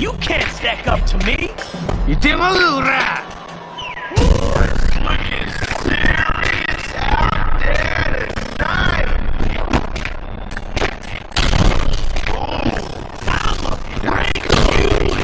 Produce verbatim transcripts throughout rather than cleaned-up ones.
You can't stack up to me! You te madura! It's looking serious out there tonight! Oh, I'ma break you!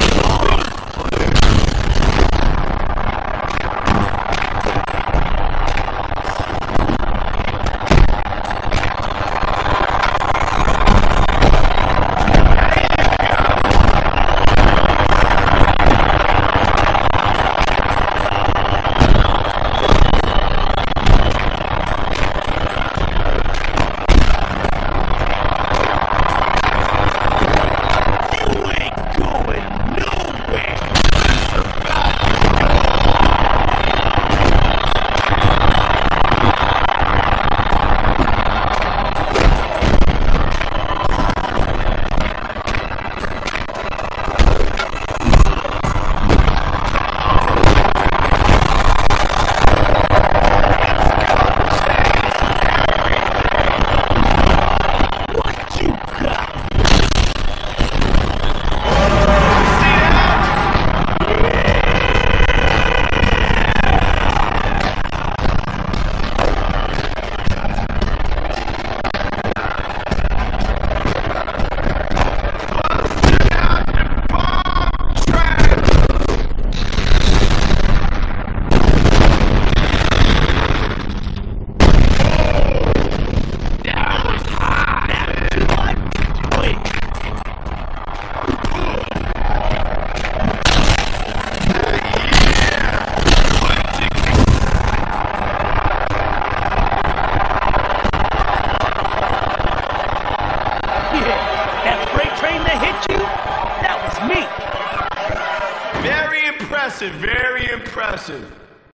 Very impressive.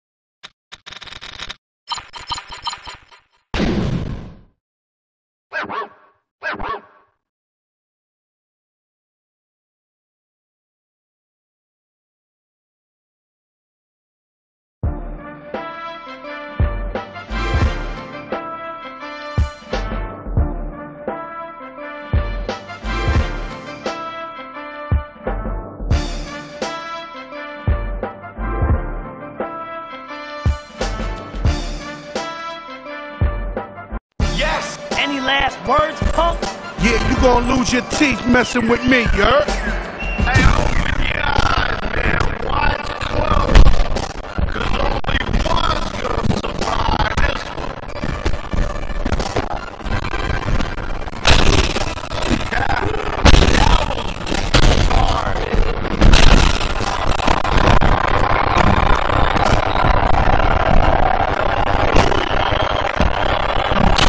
Any last words, punk? Yeah, you gonna lose your teeth messing with me, you heard? Hey, open your eyes, man. Watch close. Cause only one's gonna survive this one. Yeah, that was hard.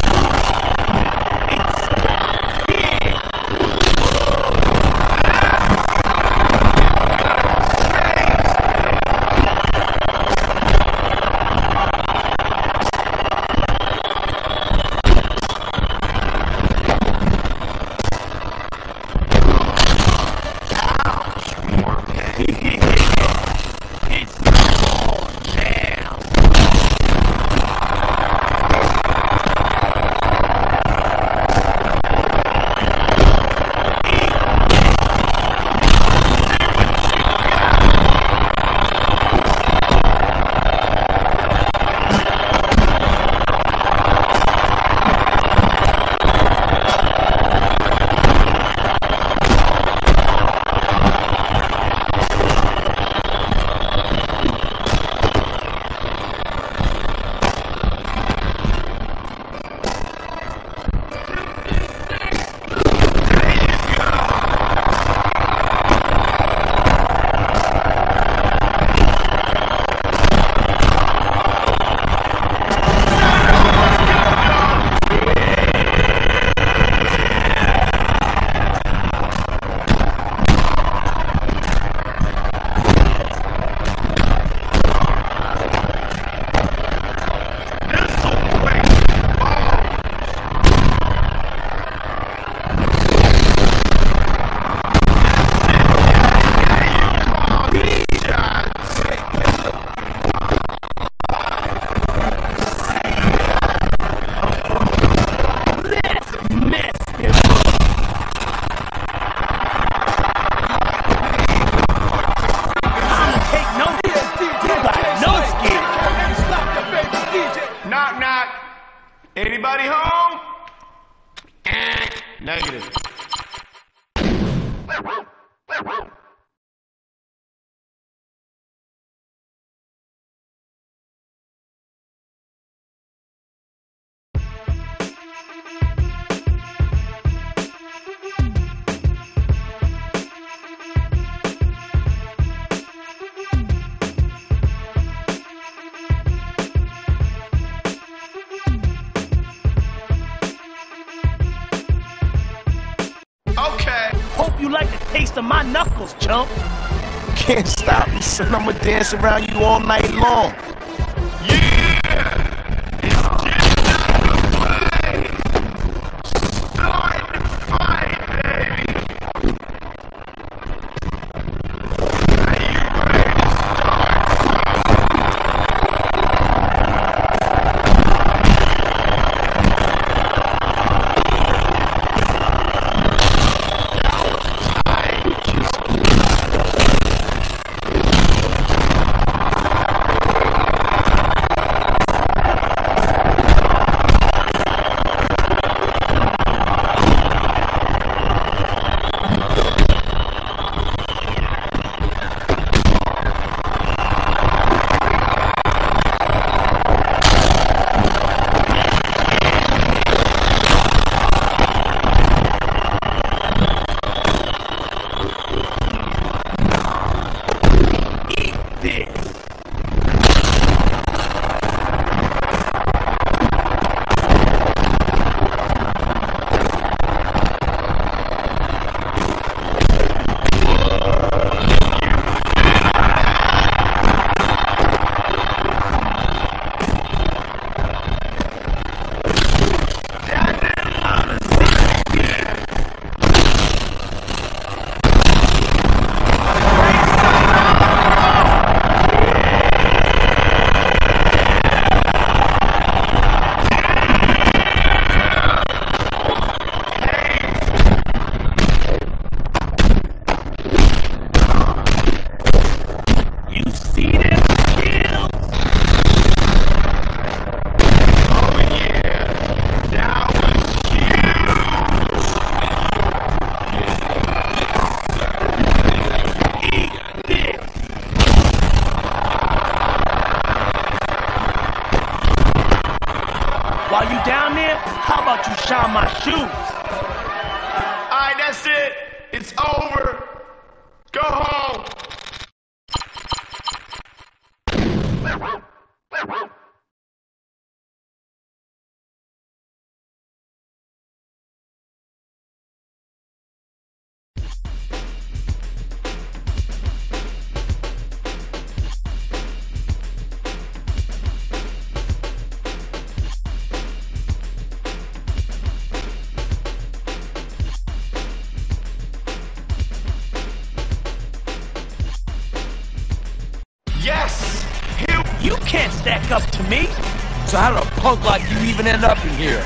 It's appreciated. Okay. Hope you like the taste of my knuckles, chump. Can't stop me, son. I'ma dance around you all night long. Yeah! It's just not the play! Start the fight, baby! Are you ready to start, While you down there, how about you shine my shoes? Alright, that's it. It's over. Go home. Yes! Here You can't stack up to me. So how did a punk like you even end up in here?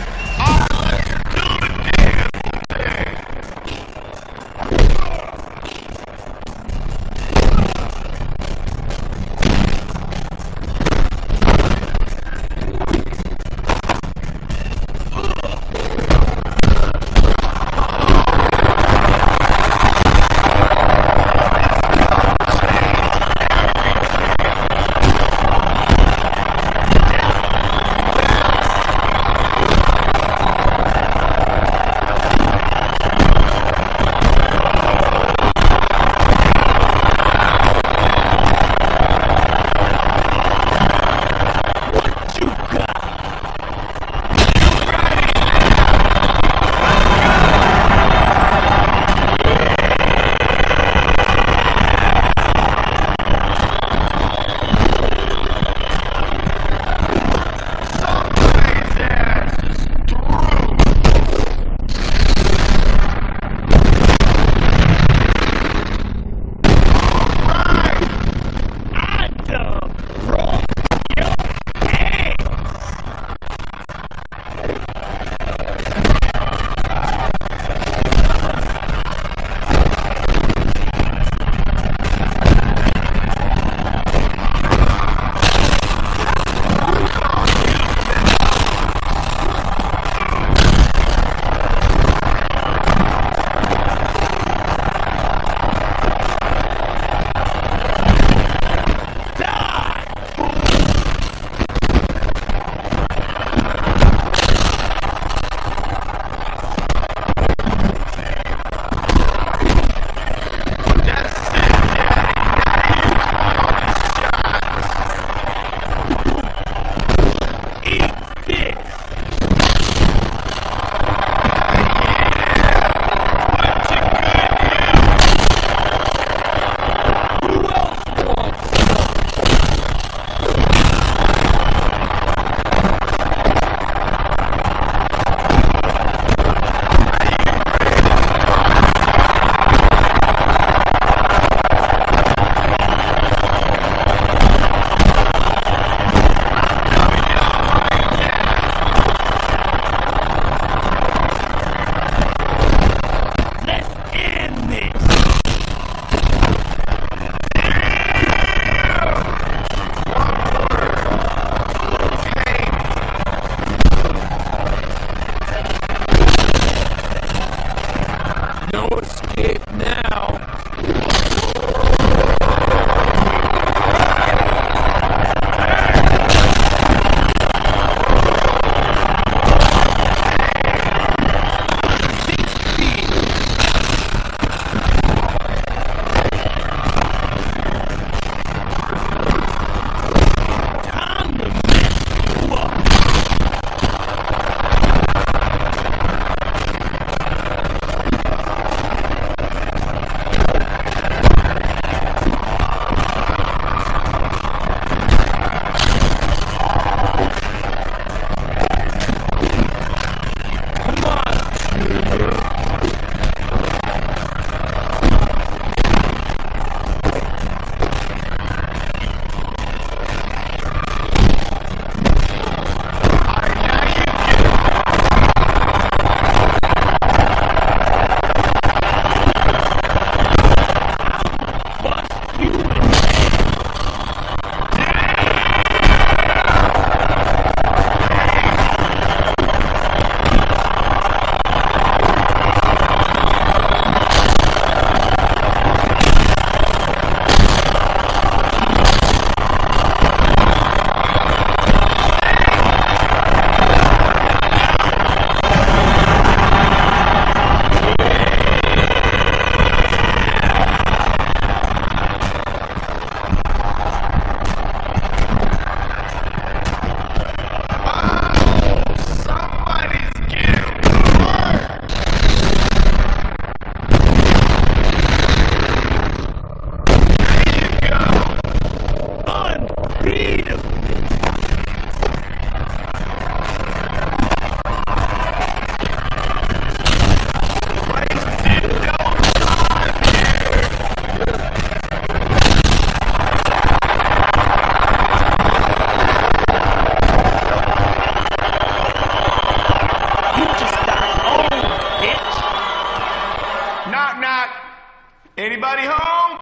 Knock, knock. Anybody home?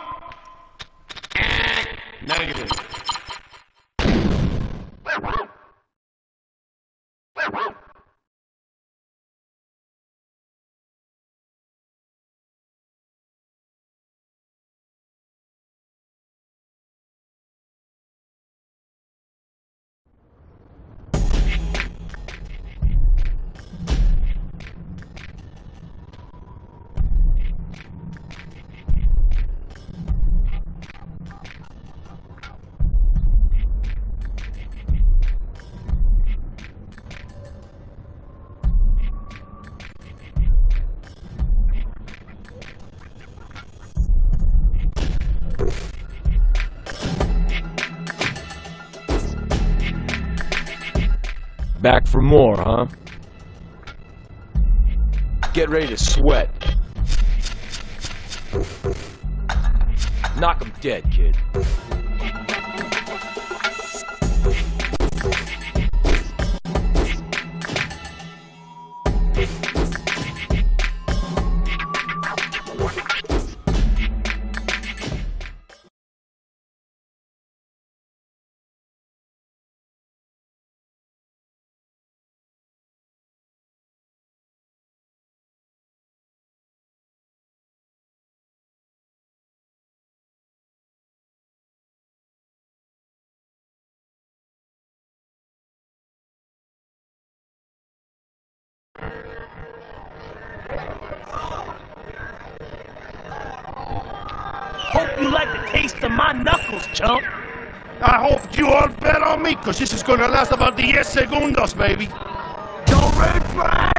Negative. Back for more, huh? Get ready to sweat. Knock 'em dead, kid. Hope you like the taste of my knuckles, chump. I hope you all bet on me, because this is going to last about diez segundos, baby. No red flags!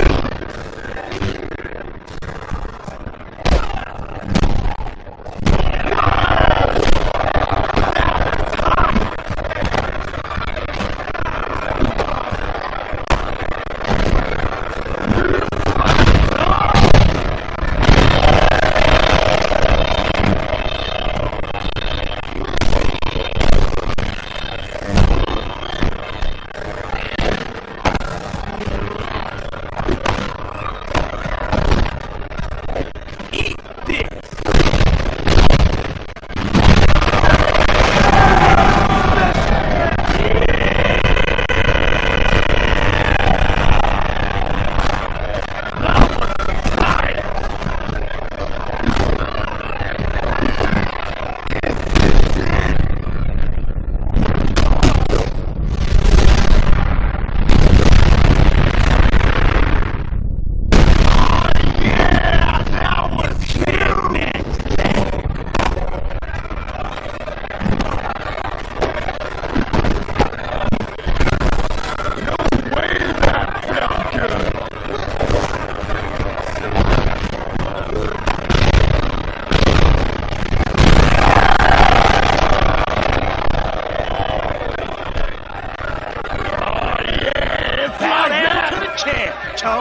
Chump.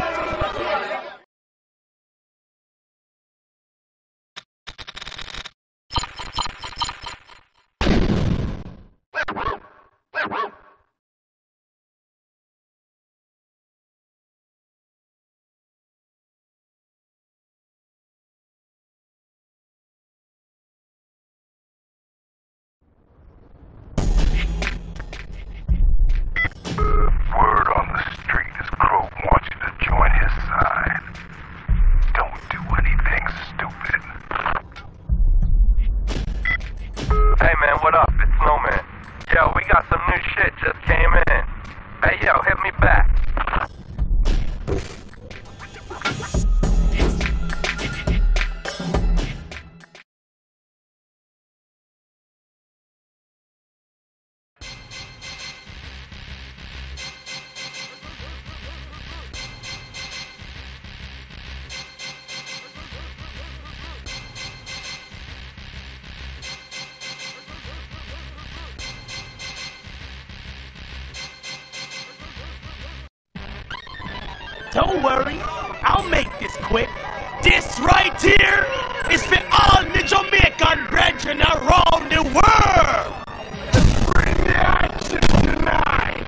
What up? It's Snowman. Yo, we got some new shit just came in. Hey, yo, hit me back. Don't worry, I'll make this quick. This right here is for all the Jamaican brethren around the world. Let's bring the action tonight.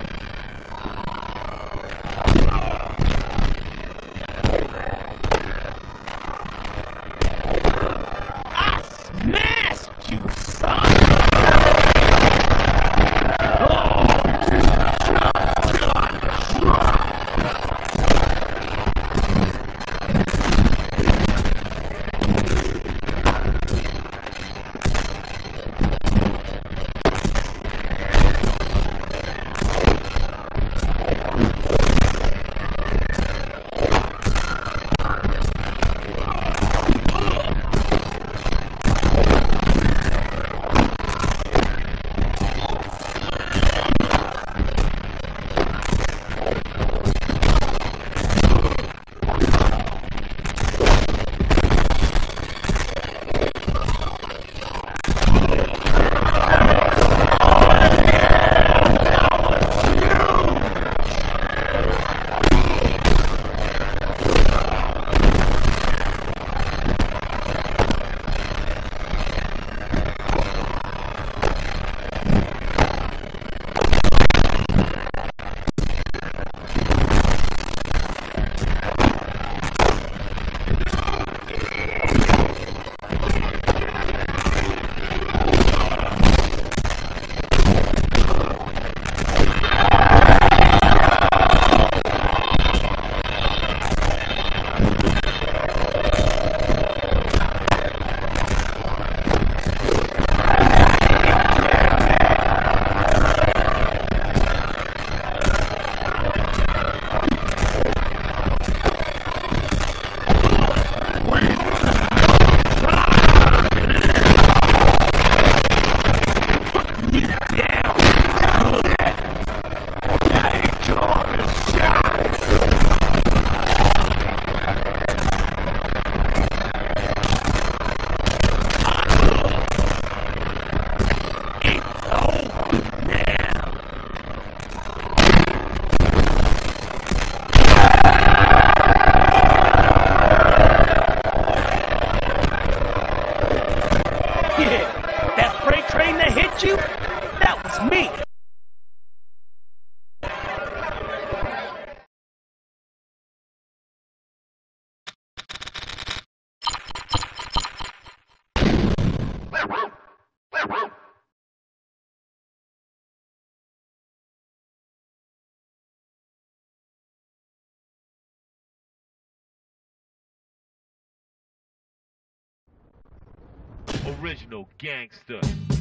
Original gangster.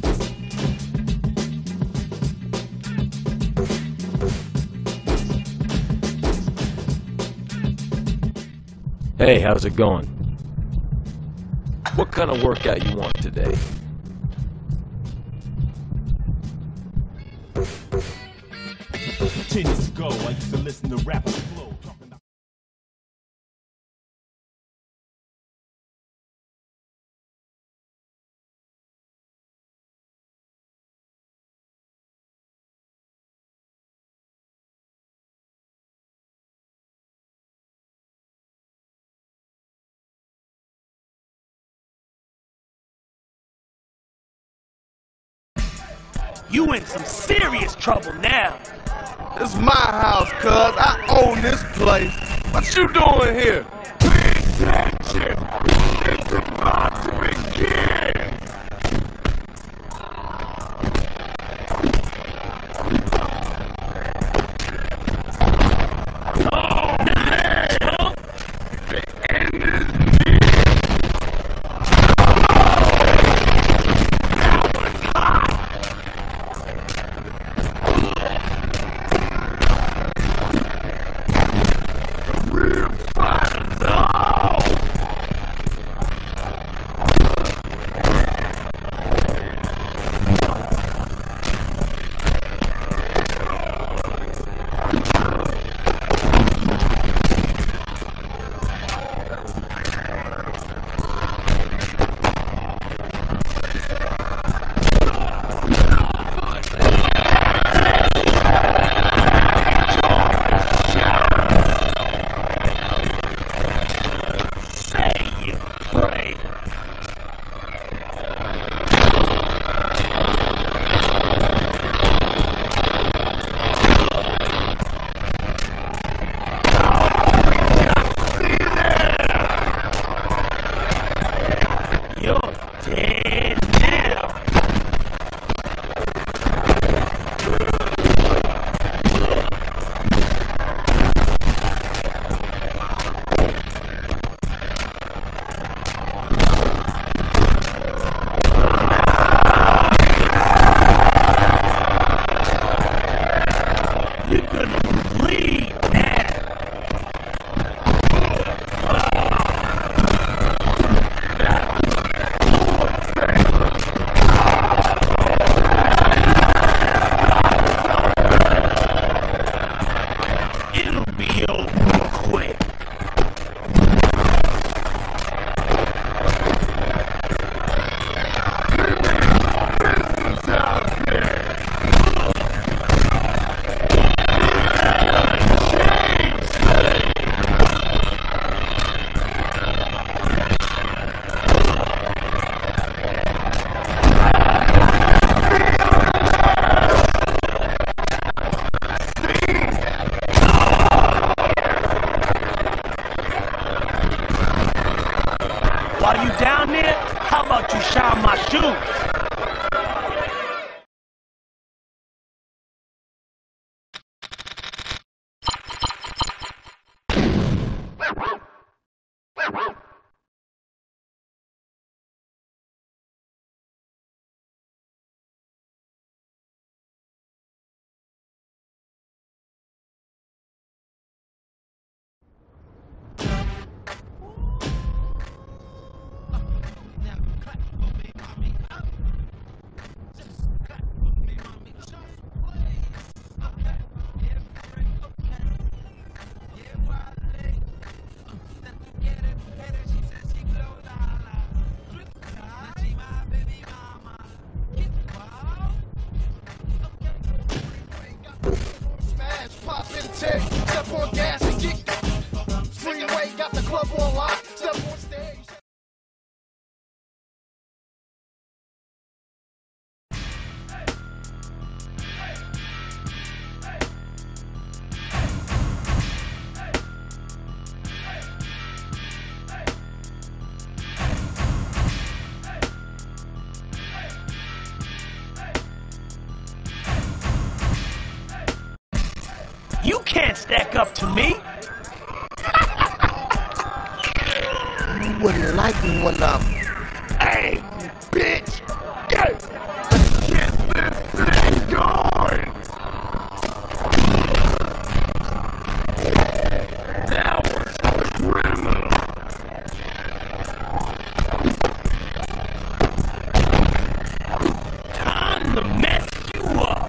Hey, how's it going? What kind of workout you want today? Ten years ago, I used to listen to rappers flow. Talking about You in some serious trouble now. This is my house, cuz. I own this place. What you doing here? It's about to begin. Oh, man. The end is near. Now it's hot. Real fire now. While you down there, how about you shine my shoes? Step on gas and get freeway, got the club on lock. Step on stage. You can't stack up to me. You wouldn't like me when I'm Hey, bitch! Get, get this thing going! That was criminal. Time to mess you up.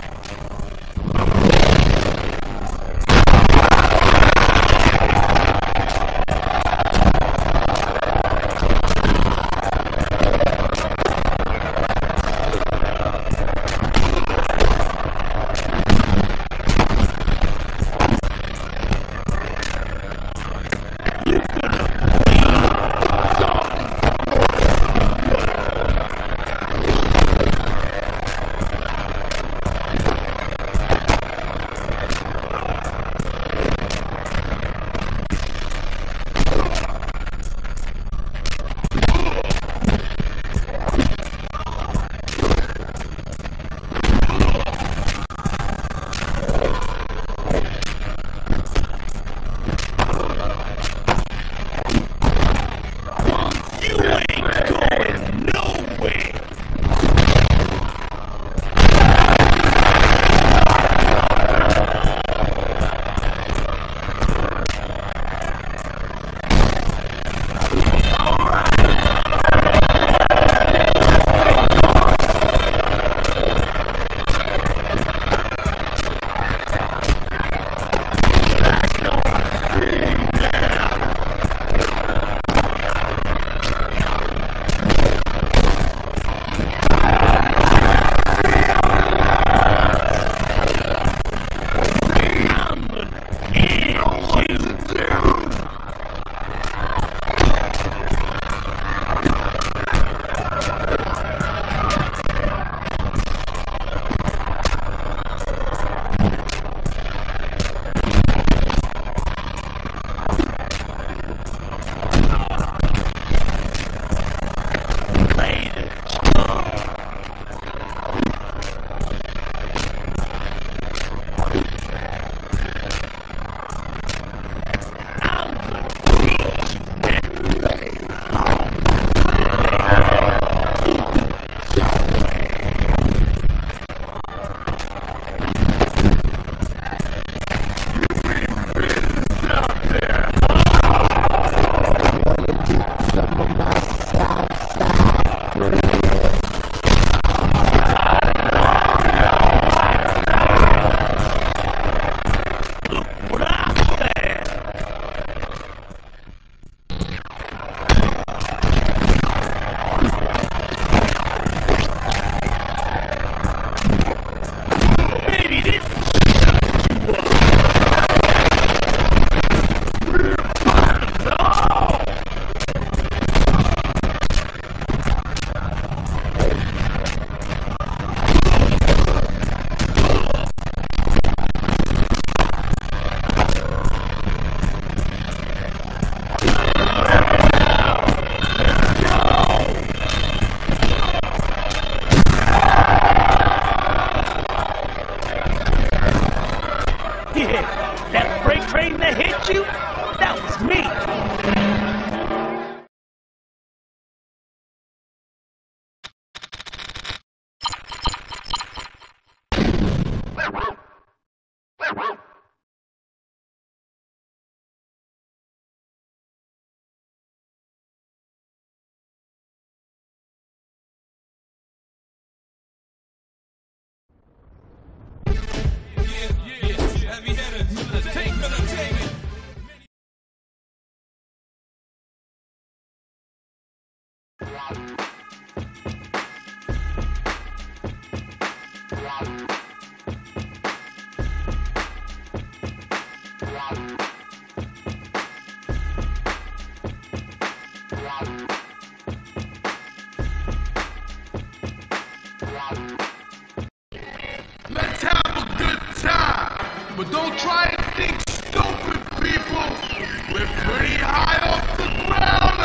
Let's have a good time, but don't try and think stupid, people. We're pretty high off the ground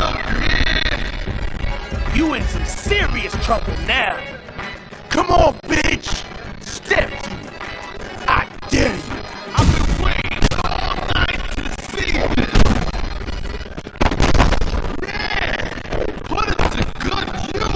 up here. You in some serious trouble now. Come on, bitch. Step to me. I dare you. I've been waiting all night to see this. Yeah, put it to good use.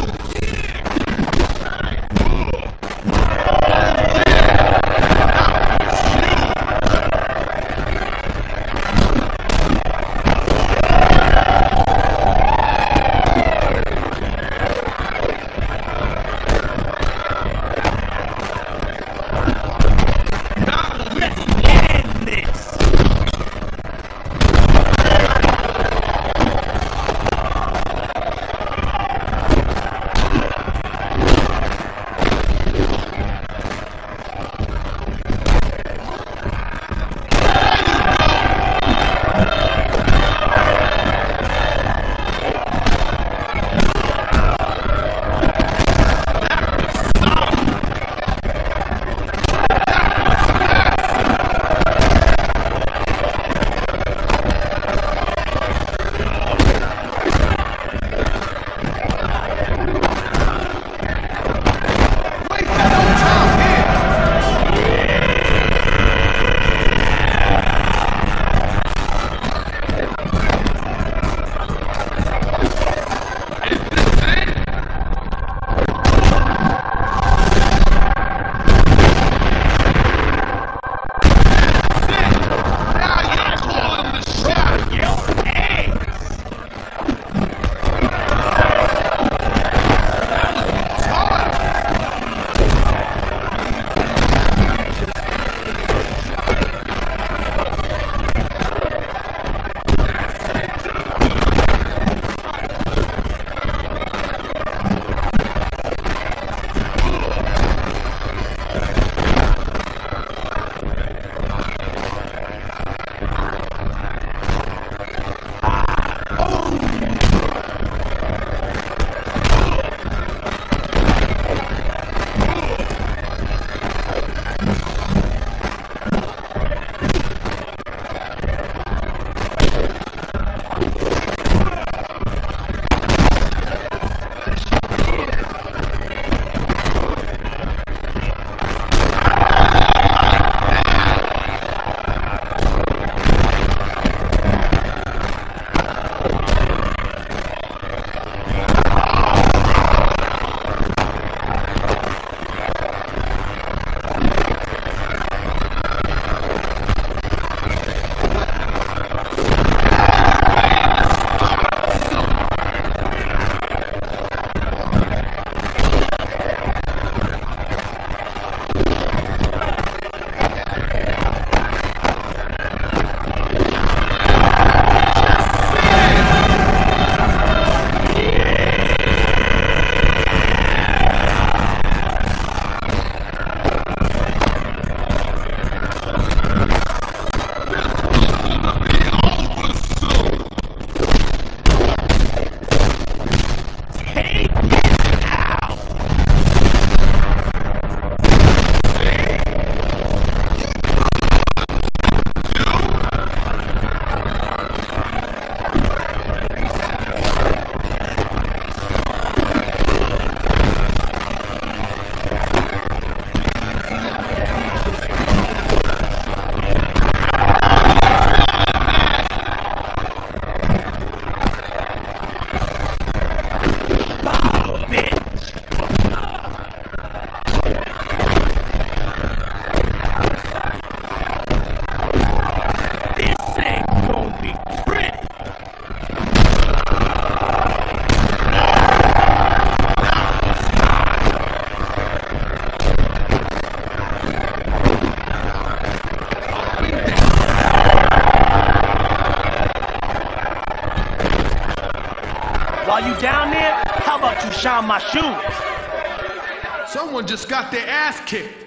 you down there, how about you shine my shoes? Someone just got their ass kicked.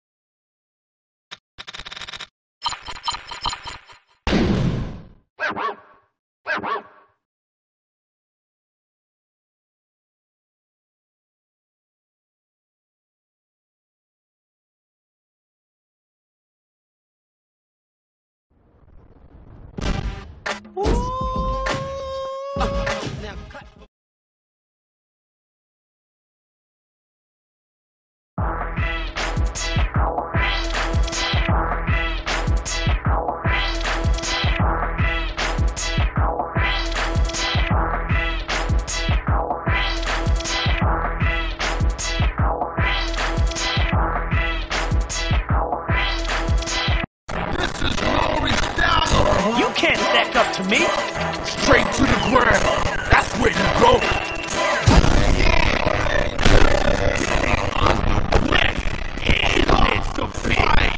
You can't stack up to me. Straight to the ground. That's where you go. Let's the fight.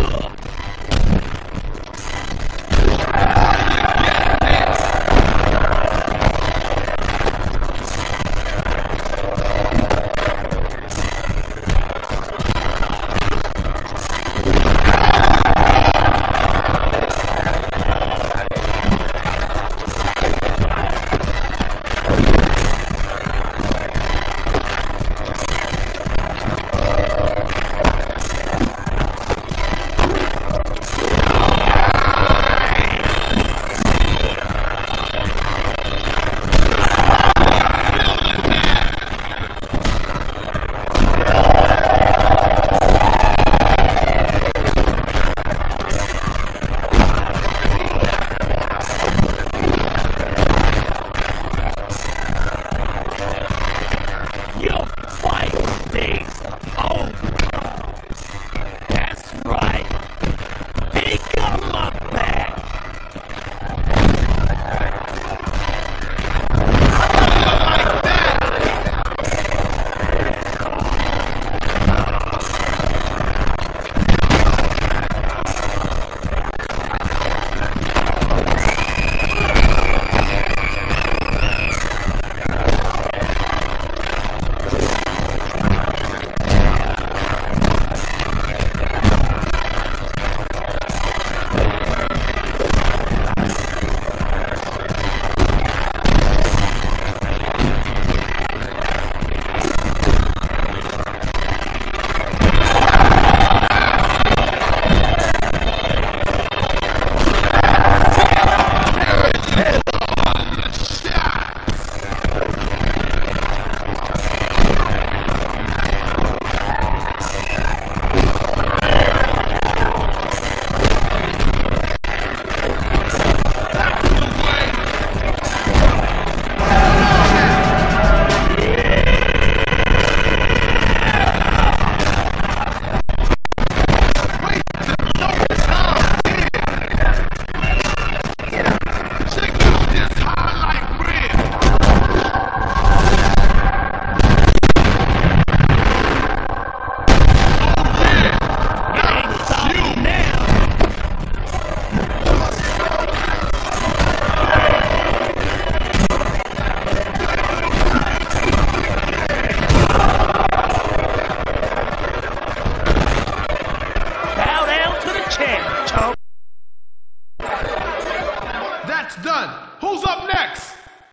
done. Who's up next?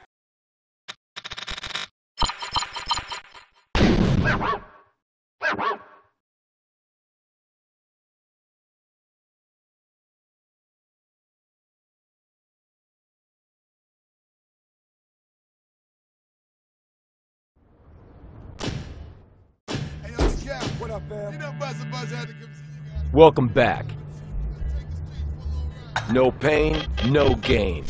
Welcome back. No pain, no gain.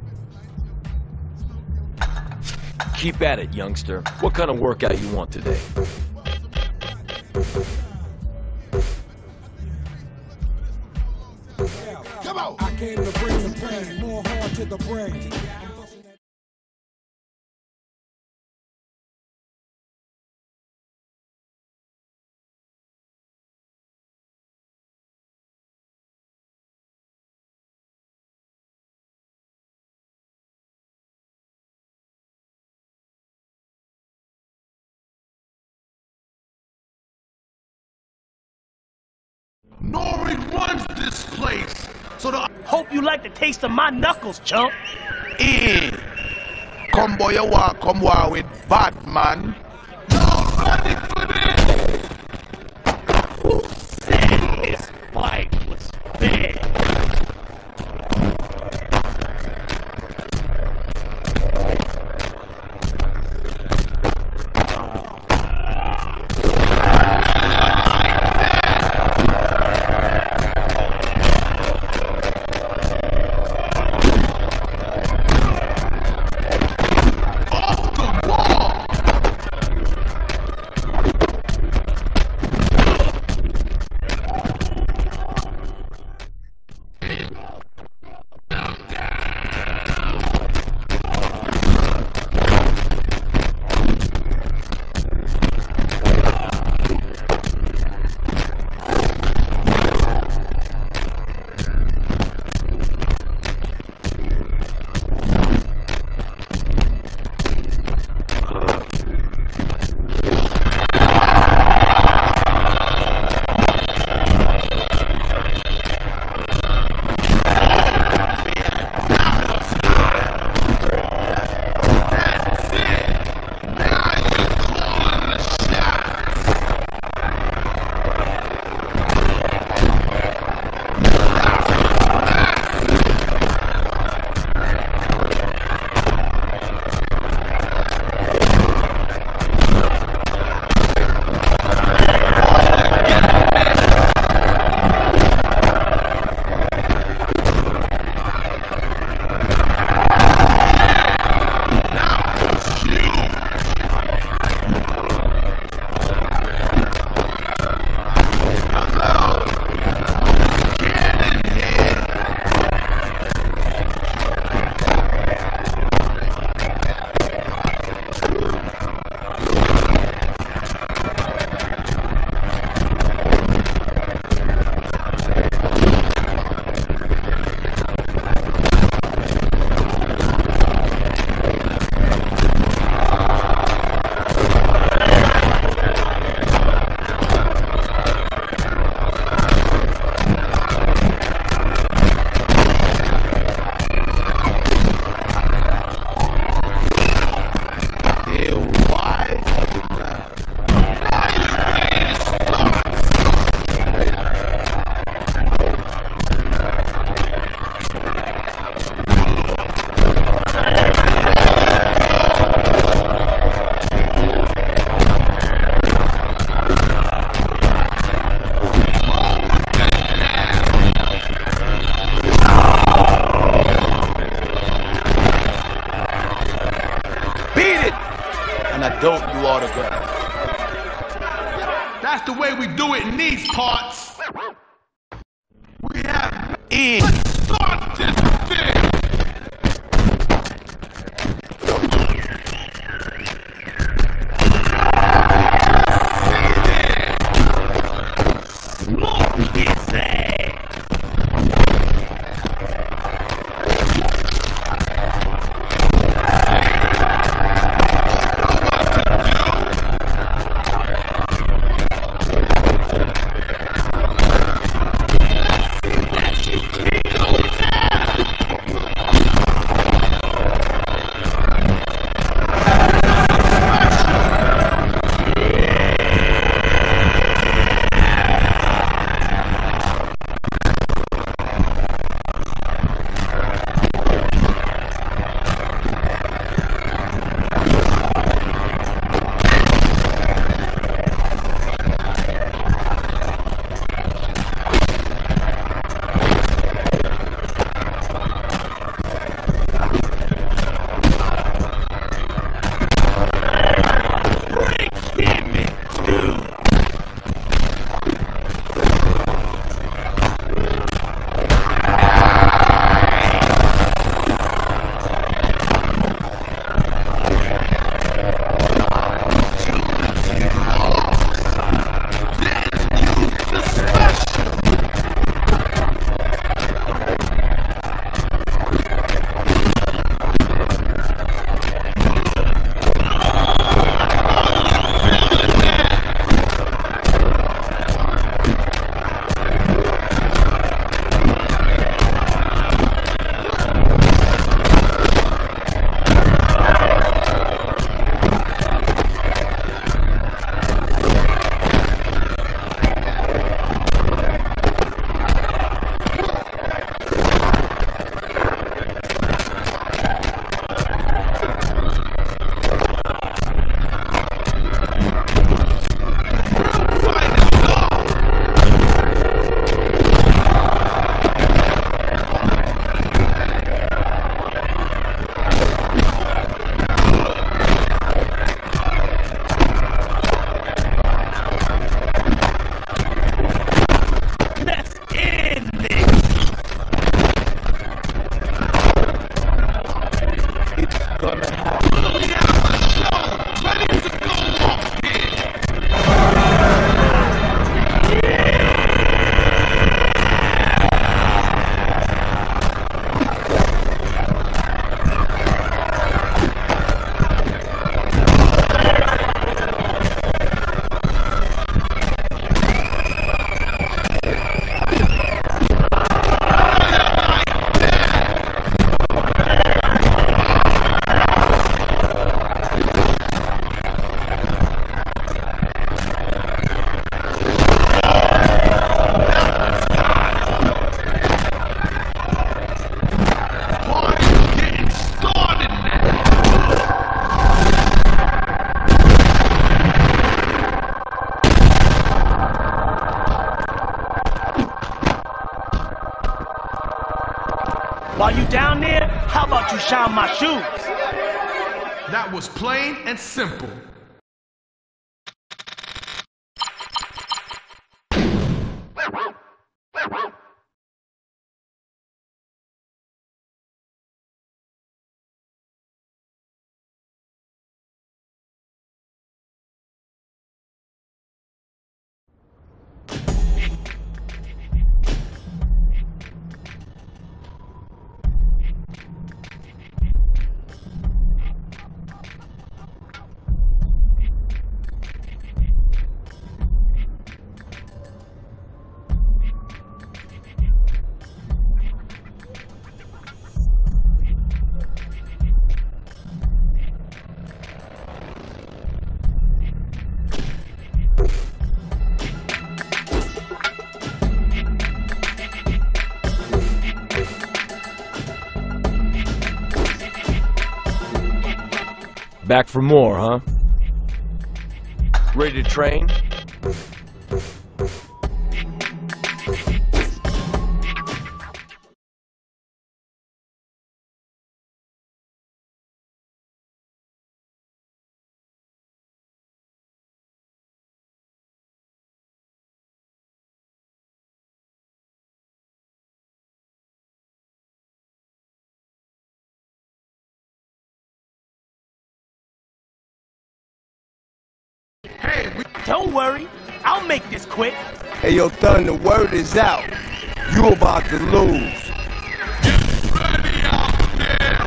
Keep at it, youngster. What kind of workout you want today? Come on! I came to bring some pain, more harm to the brain. Nori runs this place. So the Hope you like the taste of my knuckles, chump. Eh. Come boy, you want come war with Batman. y'all ready for this? Who said this fight was fair? Don't do autographs. That's the way we do it in these parts. We have In. Let's start this thing. Smoke his ass! down there, how about you shine my shoes? That was plain and simple. Back for more, huh? Ready to train? Don't worry, I'll make this quick. Hey, yo, Thun, the word is out. You about to lose. Get ready out there!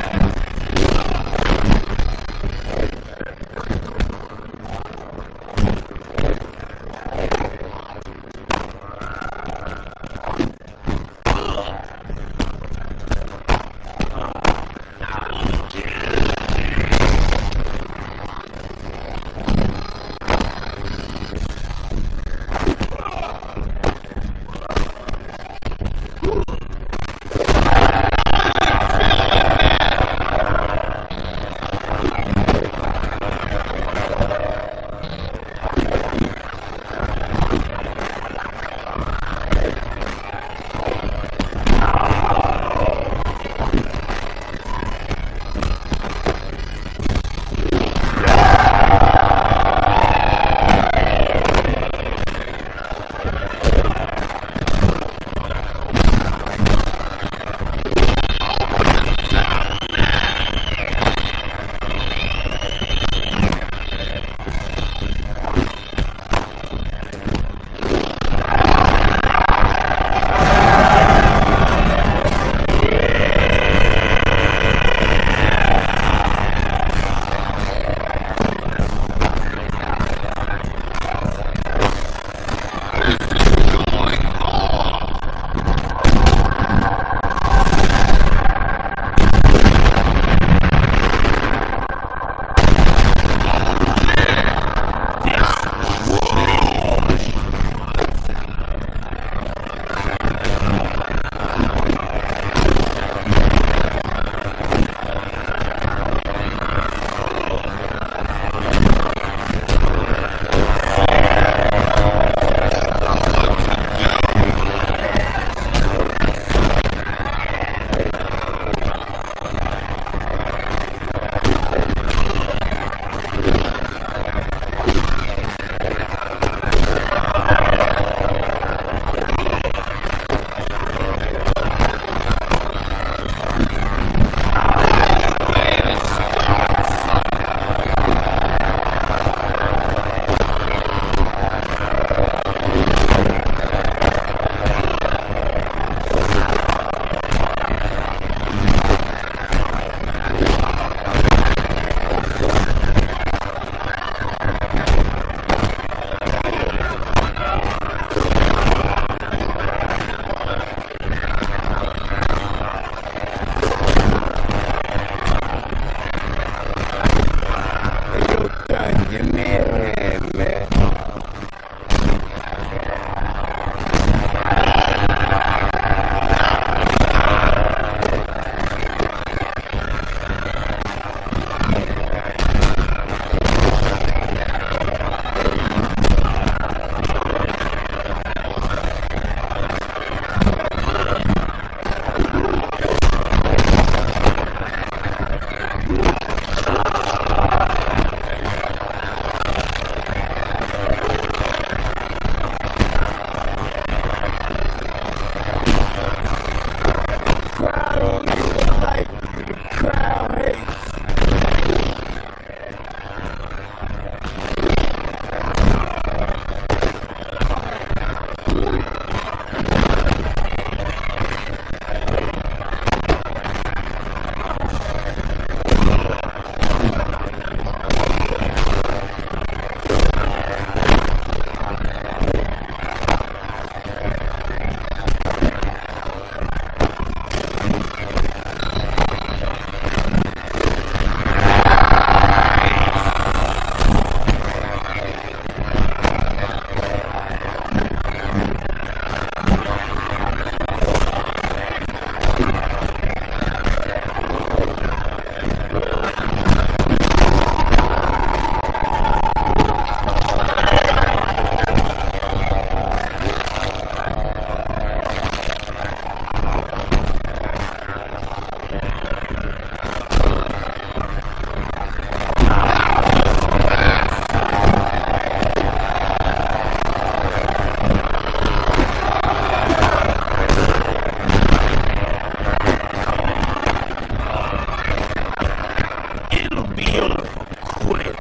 it.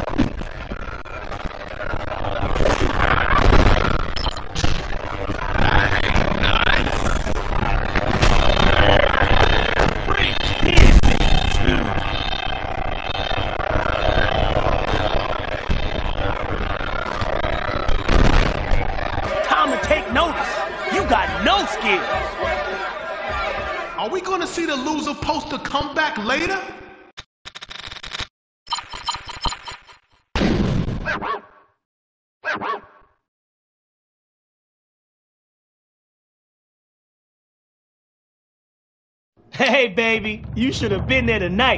Time to take notice. You got no skill. Are we gonna see the loser poster come back later? Hey, baby, you should have been there tonight.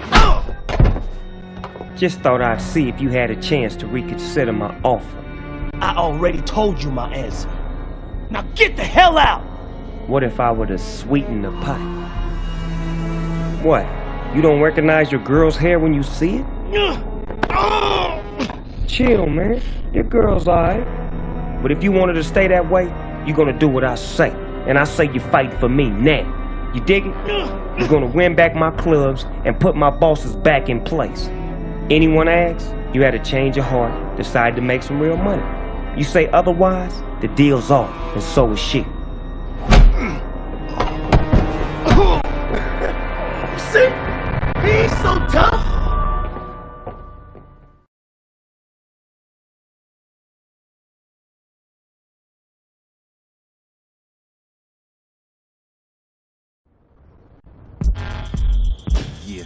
Just thought I'd see if you had a chance to reconsider my offer. I already told you my answer. Now get the hell out! What if I were to sweeten the pot? What? You don't recognize your girl's hair when you see it? Chill, man. Your girl's alright. But if you wanted to stay that way, you're gonna do what I say. And I say you fight for me now. You dig it? You're gonna win back my clubs and put my bosses back in place. Anyone asks, you had a change of heart, decided to make some real money. You say otherwise, the deal's off, and so is she. See? He's so tough. Yeah.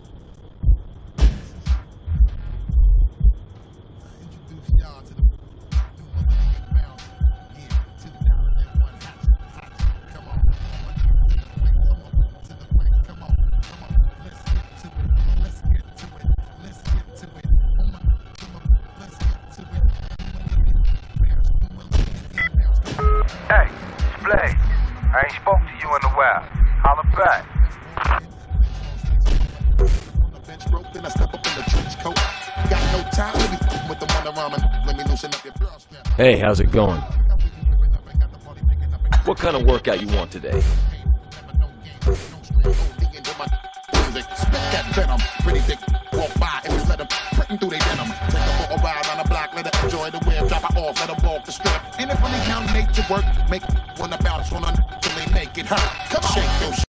Hey, it's Blaze. I ain't spoke to you in a while. Holla back. Hey, how's it going? What kind of workout you want today? Pretty thick, walk by and just let them print through their denim. Take her for a ride on the block, let her enjoy the wave, drop her off, let her walk the strip. And if only how nature work, make one about, wanna till they make it hurt. Come on, shake your